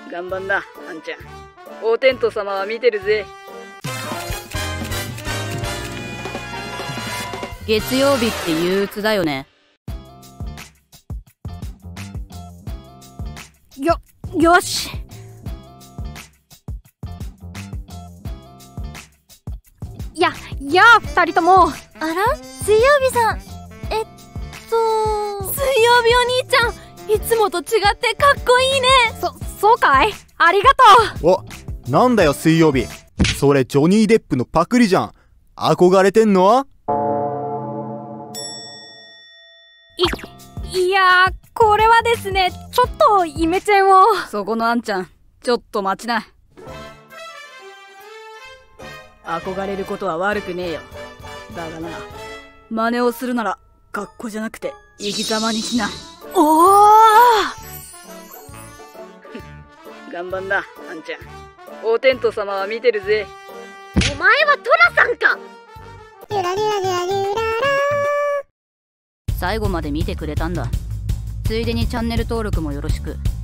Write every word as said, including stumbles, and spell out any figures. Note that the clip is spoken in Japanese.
頑張んな、あんちゃん。お天道様は見てるぜ。 月曜日って憂鬱だよね。 よ、よし。や、やあ、二人とも。 あら、水曜日さん。えっと水曜日お兄ちゃん、いつもと違ってかっこいいね。そ、そうかい？ありがとう。お、なんだよ水曜日。それジョニー・デップのパクリじゃん。憧れてんの？ い、いやー、これはですね、ちょっとイメチェンを。 そこのあんちゃん、ちょっと待ちな。憧れることは悪くねえよ。だがな、真似をするなら格好じゃなくて生き様にしな。 おー頑張んな、あんちゃん。お天道様は見てるぜ。 お前はトラさんか。 ゆらりらりらりらら。 最後まで見てくれたんだ。ついでにチャンネル登録もよろしく。